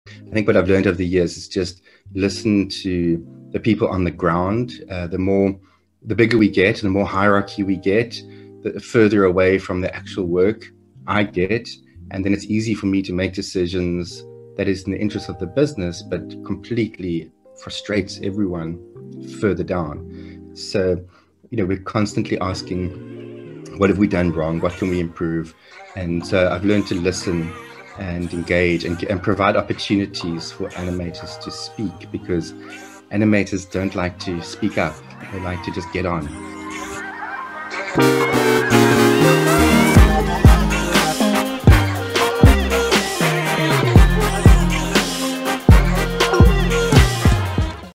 I think what I've learned over the years is just listen to the people on the ground. The bigger we get, the more hierarchy we get, the further away from the actual work I get. And then it's easy for me to make decisions that is in the interest of the business, but completely frustrates everyone further down. So, we're constantly asking, what have we done wrong? What can we improve? And so I've learned to listen and engage and provide opportunities for animators to speak, because animators don't like to speak up. They like to just get on.